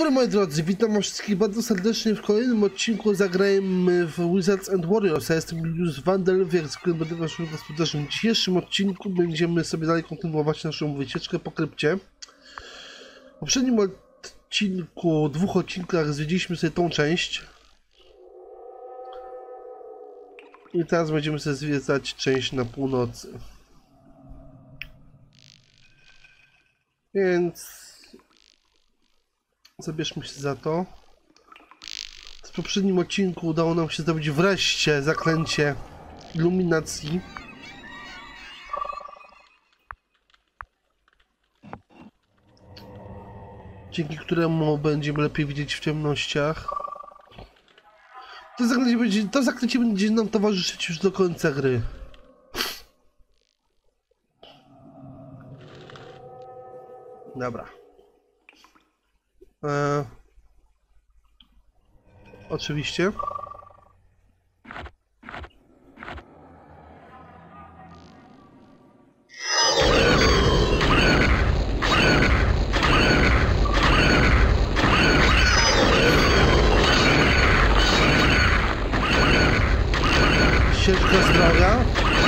dobry moi drodzy, witam was wszystkich bardzo serdecznie w kolejnym odcinku Zagrajmy w Wizards and Warriors. Ja jestem Julius Wandel, jak zwykle będę waszym gospodarzem. W dzisiejszym odcinku będziemy sobie dalej kontynuować naszą wycieczkę po krypcie. W poprzednim odcinku, dwóch odcinkach zwiedziliśmy sobie tą część. I teraz będziemy sobie zwiedzać część na północy. Więc zabierzmy się za to. W poprzednim odcinku udało nam się zdobyć wreszcie zaklęcie iluminacji. Dzięki któremu będziemy lepiej widzieć w ciemnościach. To zaklęcie będzie nam towarzyszyć już do końca gry. Dobra. Oczywiście. Ścieżka zdrowia.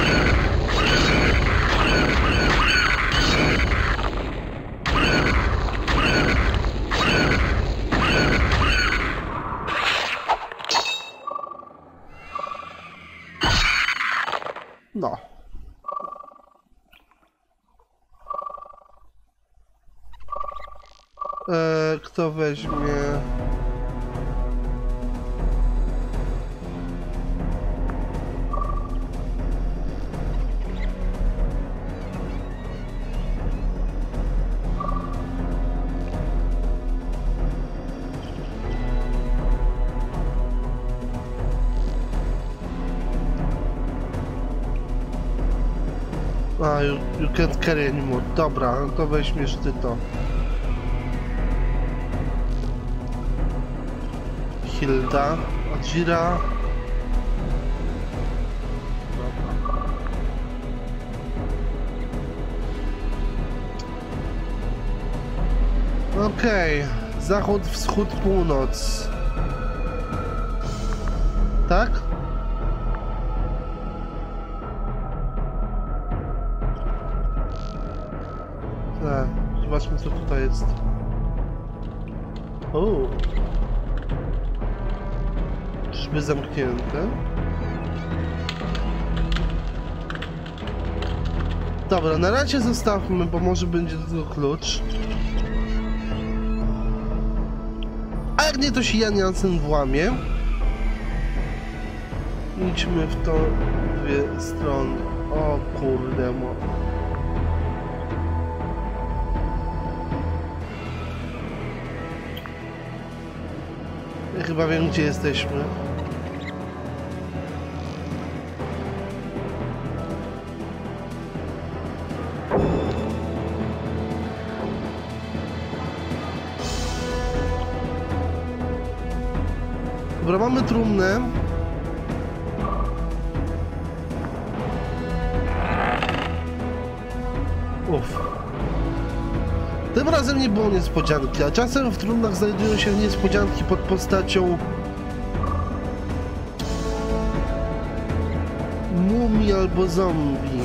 No. Kto weźmie? You can't carry anymore. Dobra, to weźmiesz ty to. Hilda, Adjira. Okej, zachód, wschód, północ. Tak? Zobaczmy co tutaj jest. O, drzwi zamknięte. Dobra, na razie zostawmy, bo może będzie do tego klucz. A jak nie, to się Jan Jansen włamie. Idźmy w to dwie strony. O kurde, Ja chyba wiem, gdzie jesteśmy. Dobra, mamy trumnę. Uff. Tym razem nie było niespodzianki, a czasem w trumnach znajdują się niespodzianki pod postacią mumii albo zombie.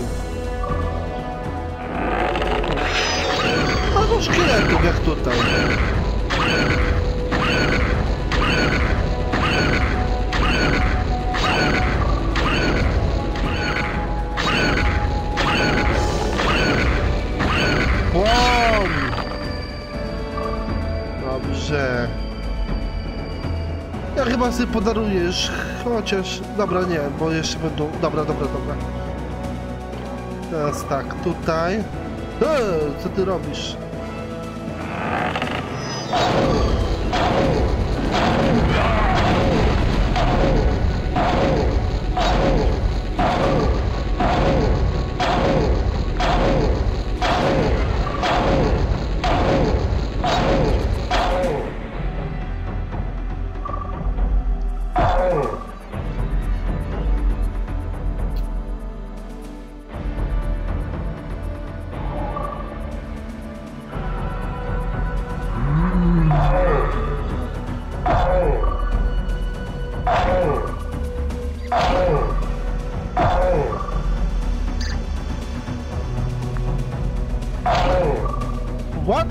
Albo szkieletów, jak tutaj. Dobrze. Ja chyba sobie podarujesz, chociaż... Dobra, nie, bo jeszcze będą... Dobra. Teraz tak, tutaj... co ty robisz?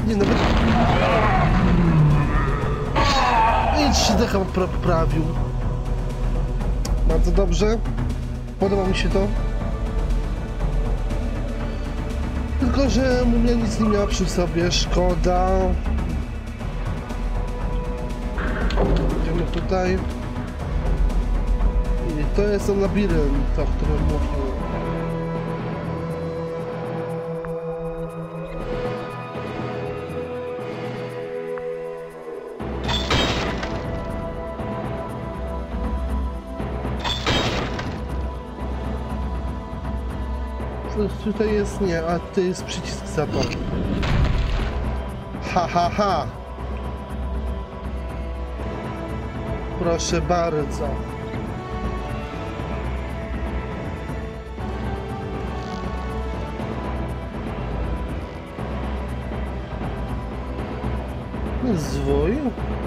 Nie, nawet... Nic się decha poprawił. Bardzo dobrze. Podoba mi się to. Tylko, że mumia nic nie miała przy sobie. Szkoda. Idziemy tutaj. I to jest ten labirynt, o którym mówił. Tutaj jest nie, a tutaj jest przycisk za to. Ha, ha, ha. Proszę bardzo. Zwój.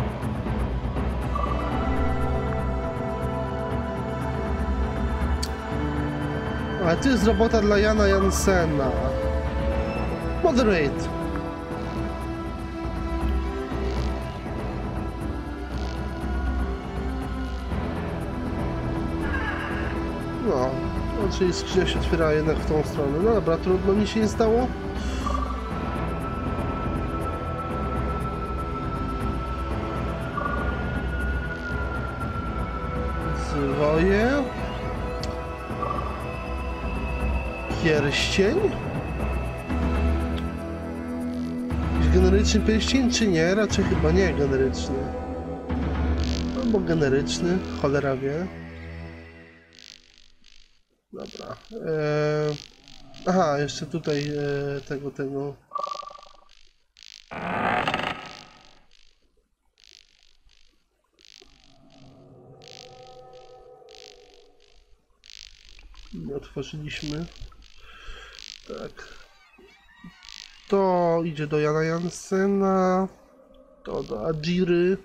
A to jest robota dla Jana Jansena. Moderate. No, czyli skrzynia się otwiera jednak w tą stronę. No dobra, trudno, mi się nie stało. Zwoje. Pierścień? Jakiś generyczny pierścień, czy nie? Raczej chyba nie generyczny. Albo generyczny, cholera wie. Dobra. Aha, jeszcze tutaj tego. Nie otworzyliśmy. Tak. To idzie do Jana Jansena. To do Ajiry.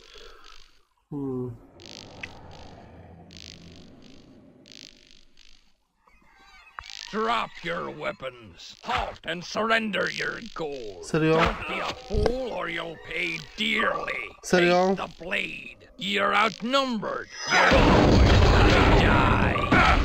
Drop your weapons. Halt and surrender your gold. Serio? Don't be a fool or you'll pay dearly. Serio? Take the blade. You're outnumbered. You're going to die.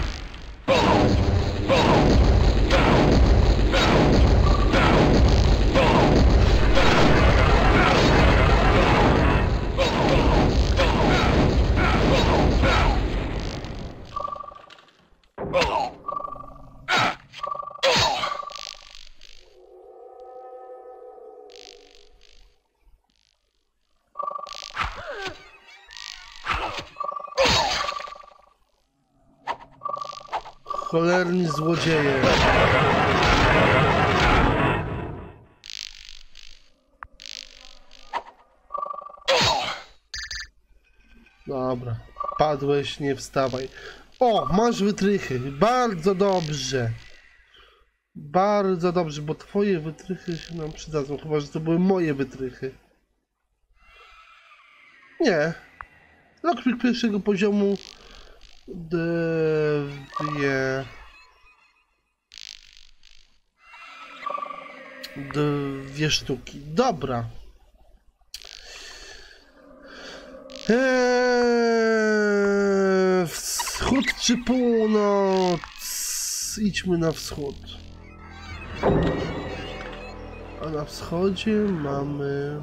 Cholerni złodzieje. Dobra, padłeś, nie wstawaj. O, masz wytrychy, bardzo dobrze. Bardzo dobrze, bo twoje wytrychy się nam przydadzą, chyba że to były moje wytrychy. Nie. Lockpick pierwszego poziomu. Dwie sztuki. Dobra. Wschód czy północ? Idźmy na wschód. A na wschodzie mamy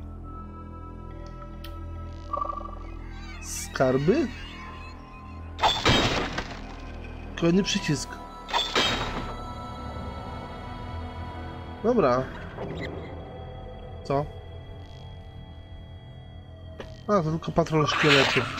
skarby? Kolejny przycisk. Dobra. Co? A, to tylko patrol szkieletów.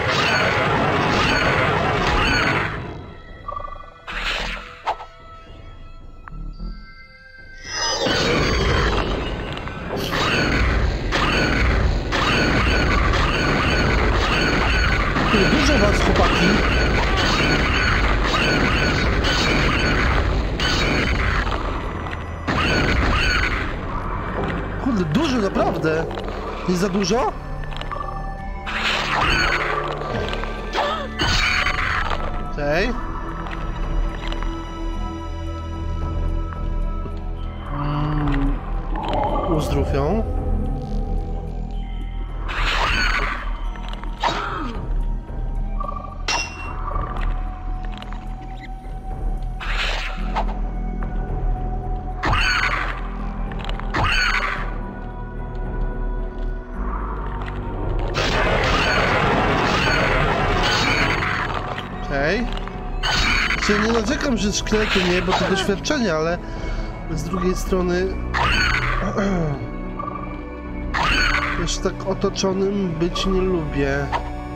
Dużo was, chłopaki. Kurde, dużo, naprawdę. Nie za dużo? Okej. Uzdrów ją. Okej. Znaczy, nie narzekam, że szkielety nie, bo to doświadczenie, ale z drugiej strony już tak otoczonym być nie lubię.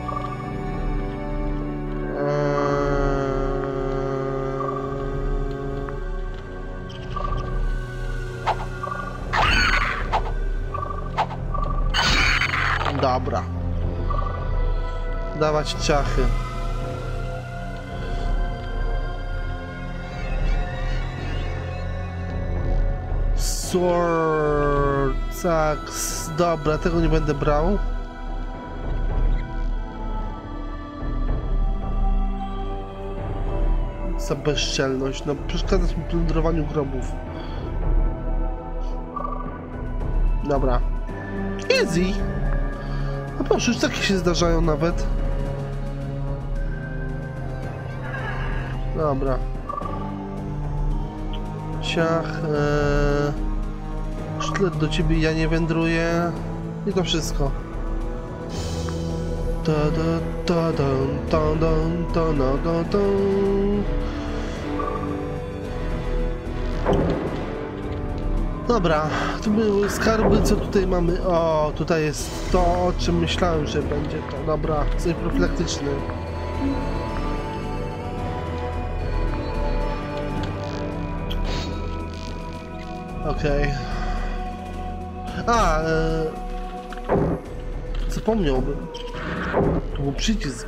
Dobra. Dawać ciachy. Sword, Axe. Dobra, tego nie będę brał. Za bezczelność. No, przeszkadzasz mi w plądrowaniu grobów. Dobra. Easy. No proszę, już takie się zdarzają nawet. Dobra. Ciach. Sztylet do ciebie ja nie wędruję. I to wszystko. Dobra, tu były skarby, co tutaj mamy? O, tutaj jest to, o czym myślałem, że będzie to. Dobra, coś profilaktyczny. Okej. A, zapomniałbym. To był przycisk.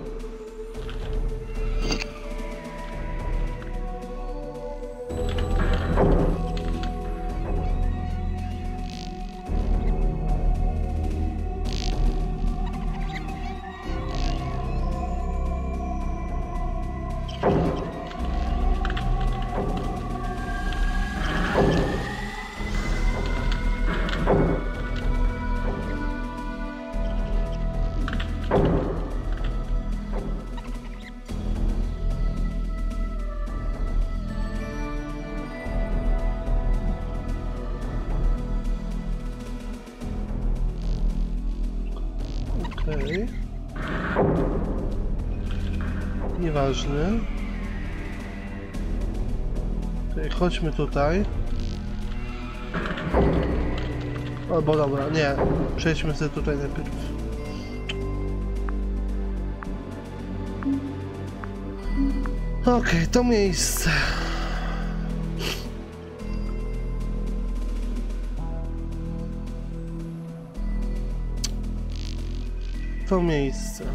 Okej. Nieważne. Okej, chodźmy tutaj. Albo dobra, nie. Przejdźmy sobie tutaj najpierw. Okej, to miejsce. To miejsce.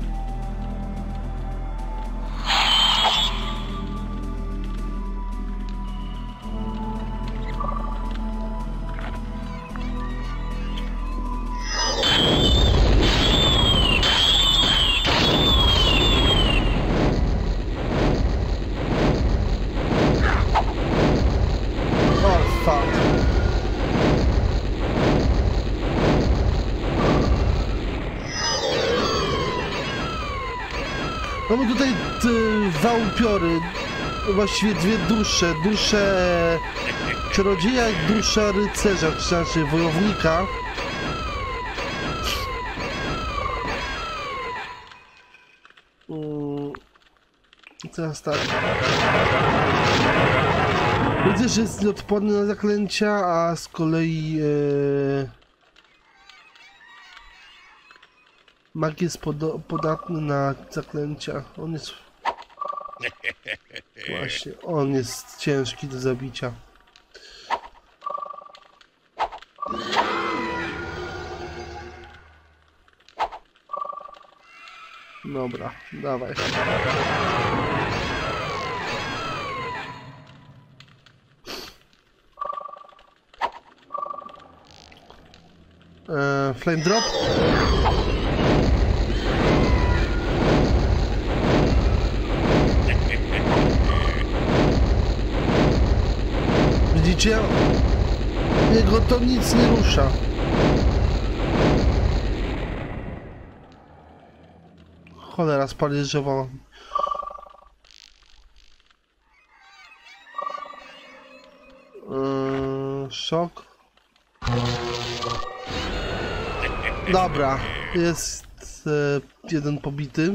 Mamy tutaj dwa upiory, właściwie dwie dusze. Duszę czarodzieja i dusza rycerza, czy znaczy wojownika. I teraz tak. Widzę, że jest odporny na zaklęcia, a z kolei mag jest podatny na zaklęcia. On jest... Właśnie, on jest ciężki do zabicia. Dobra, dawaj. Flame drop. Widzicie? Jego to nic nie rusza. Cholera, spali drzewo. Szok. Dobra, jest jeden pobity.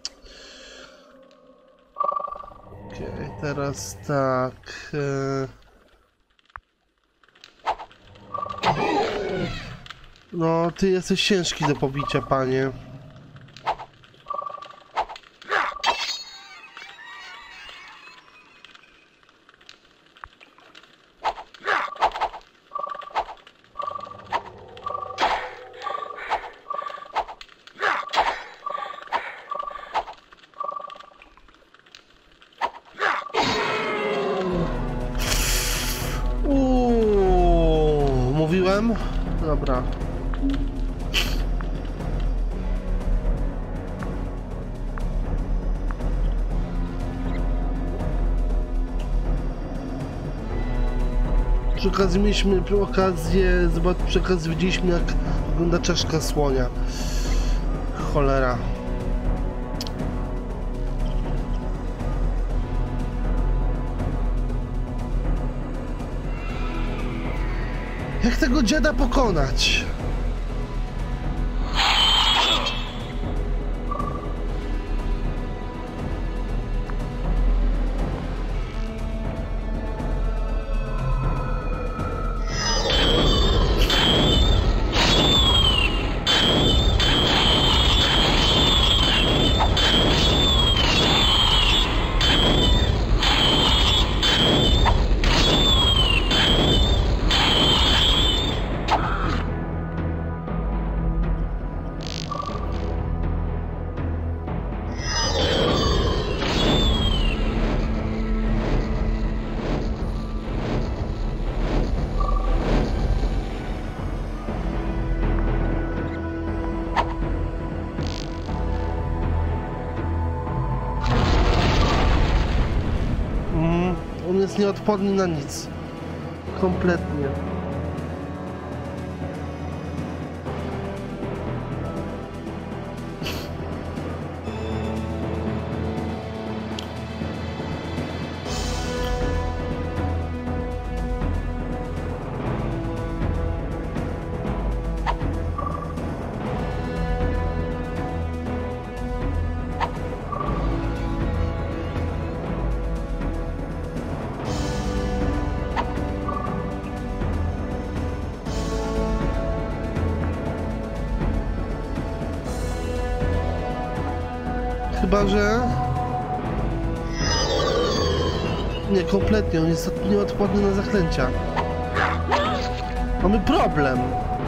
Okej, teraz tak. No, ty jesteś ciężki do pobicia, panie. Mówiłem? Dobra. Przy okazji mieliśmy okazję zobaczyć, przy okazji widzieliśmy, jak wygląda czaszka słonia. Cholera. Jak tego dziada pokonać? On jest nieodporny na nic. Kompletnie. Chyba, że... Nie, kompletnie, on jest nieodporny na zaklęcia. Mamy problem.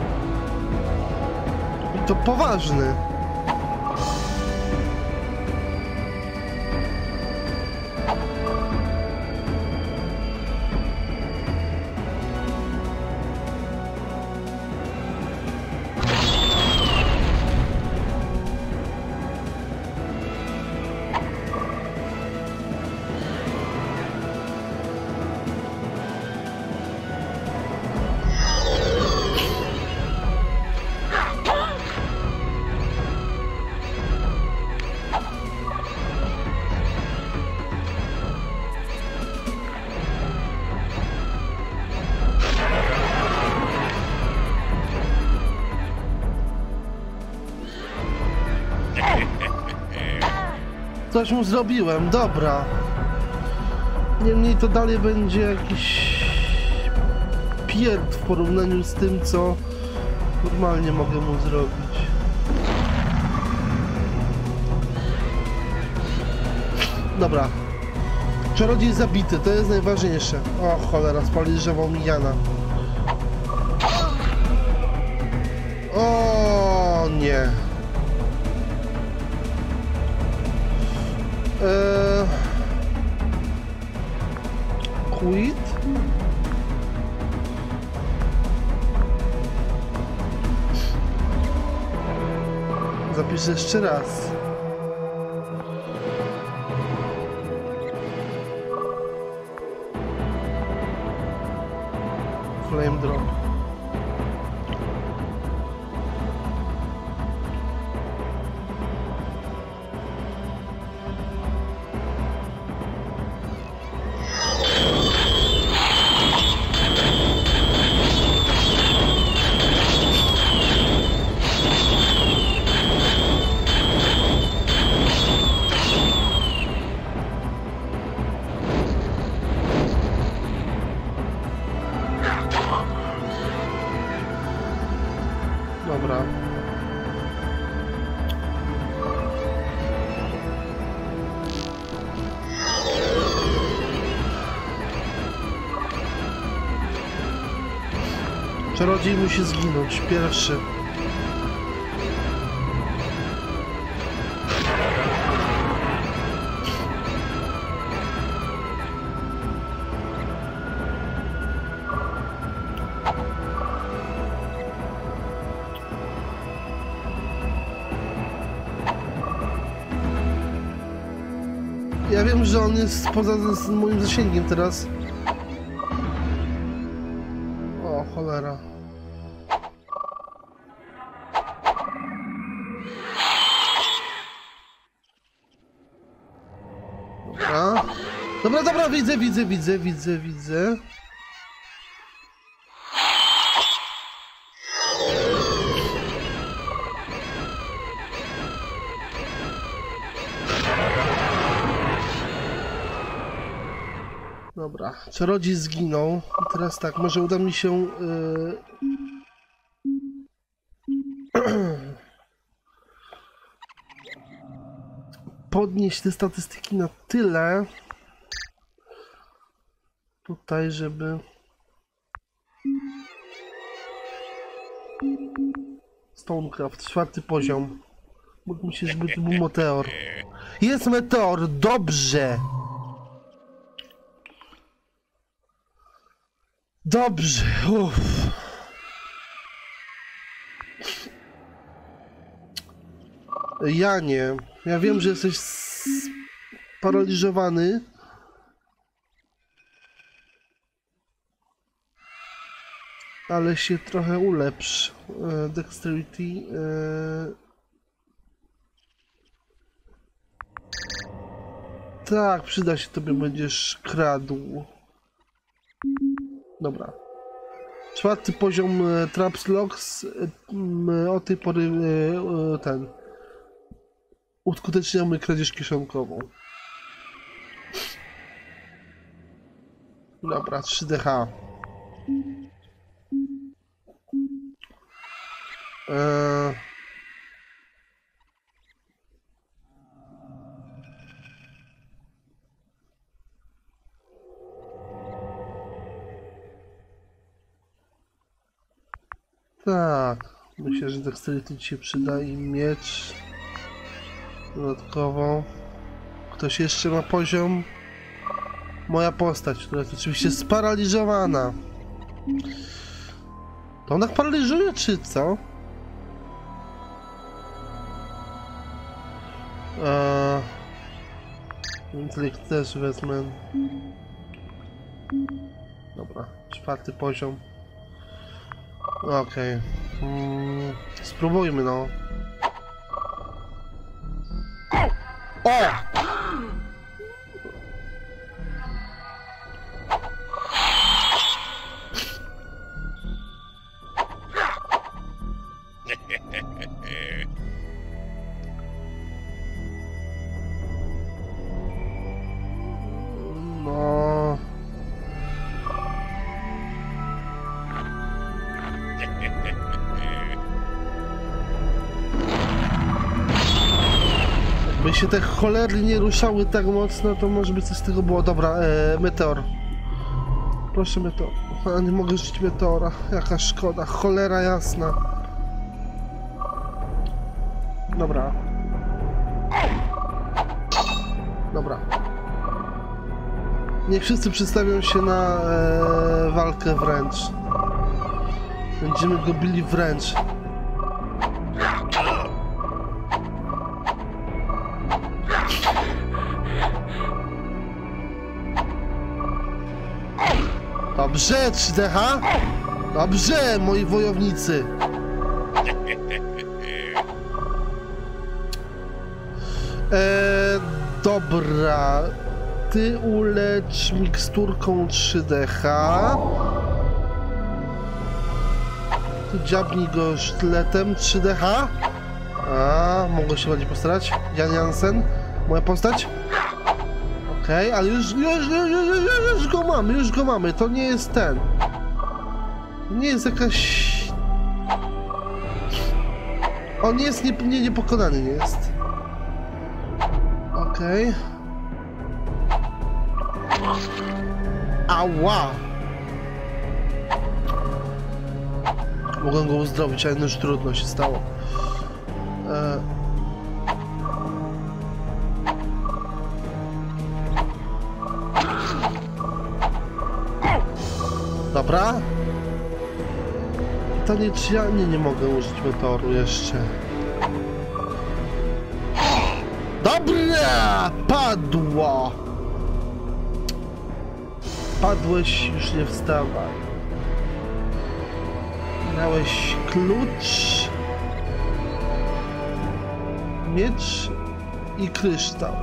I to poważny. Coś mu zrobiłem, dobra. Niemniej to dalej będzie jakiś pierd w porównaniu z tym, co normalnie mogę mu zrobić. Dobra. Czarodziej zabity, to jest najważniejsze. O cholera, spaliżował mi Jana. O nie. Quit? Zapiszę jeszcze raz. flame drop. Dobra. Czarodziej musi zginąć, pierwszy. Ja wiem, że on jest poza moim zasięgiem teraz. O, cholera. Dobra. Dobra, widzę. Dobra, czarodziej zginął. I teraz tak, może uda mi się podnieść te statystyki na tyle tutaj, żeby Stonecraft, 4. poziom. Mógł mi się, żeby to był meteor. Jest meteor, dobrze! Dobrze, uff. Janie, ja wiem, że jesteś sparaliżowany. Ale się trochę ulepsz. Dexterity. Tak, przyda się tobie, będziesz kradł. Dobra. 4. poziom Traps Locks. Od tej pory uskuteczniamy kradzież kieszonkową. Dobra, 3DH. Tak, myślę, że dexterity ci się przyda i miecz dodatkowo. Ktoś jeszcze ma poziom? Moja postać, która jest oczywiście sparaliżowana. To ona paraliżuje, czy co? Intelekt też wezmę. Dobra, 4. poziom. Okej. Spróbujmy, no. O! No. Jakby się te cholery nie ruszały tak mocno, to może by coś z tego było. Dobra, meteor. Proszę meteor. A nie mogę żyć meteora. Jaka szkoda. Cholera jasna. Dobra. Dobra. Niech wszyscy przedstawią się na walkę wręcz. Będziemy go bili wręcz. Dobrze, 3DH. Dobrze, moi wojownicy. Dobra. Ty ulecz miksturką 3DH. Ty dziabnij go sztyletem 3DH. A, mogę się bardziej postarać. Jan Jansen, moja postać. Okej, ale już go mamy, to nie jest ten. To nie jest jakaś... On jest niepokonany, nie jest. Okej. Ała! Mogłem go uzdrowić, ale już trudno się stało. Dobra. Pytanie, czy ja nie mogę użyć meteoru jeszcze. Dobra! Padło! Padłeś, już nie wstawaj. Miałeś klucz, miecz i kryształ.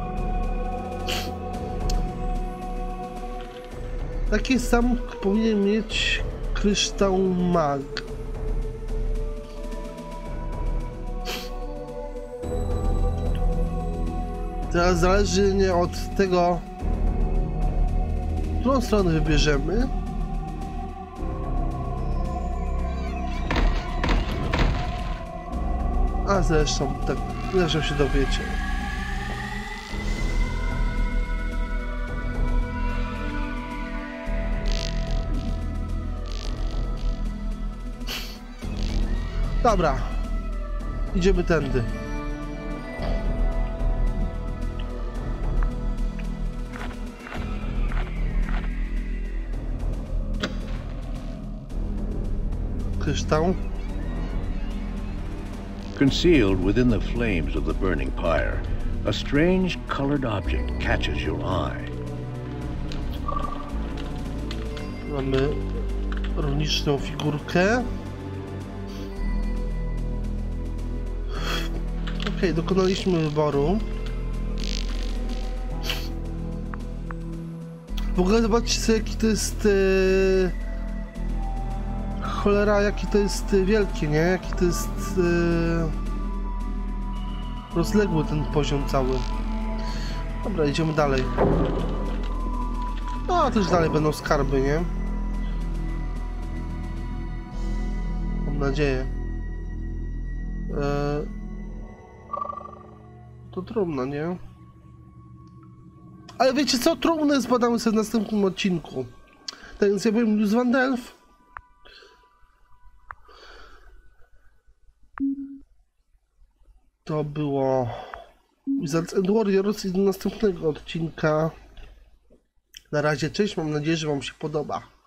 Taki sam powinien mieć kryształ mag. Teraz zależy nie od tego, którą stronę wybierzemy. A zresztą, tak, zresztą się dowiecie. Dobra, idziemy tędy. Kryształ. Concealed within the flames of the burning pyre, a strange colored object catches your eye. Mamy runiczną figurkę. Okej, dokonaliśmy wyboru. W ogóle zobaczcie sobie, jaki to jest... Cholera, jaki to jest wielkie, nie? Jaki to jest... rozległy ten poziom cały. Dobra, idziemy dalej. No, a też dalej będą skarby, nie? Mam nadzieję. To trudno, nie? Ale wiecie co? Trudne zbadamy sobie w następnym odcinku. Tak więc ja byłem Julius Van Delft. To było Wizards and Warriors i do następnego odcinka. Na razie, cześć, mam nadzieję, że wam się podoba.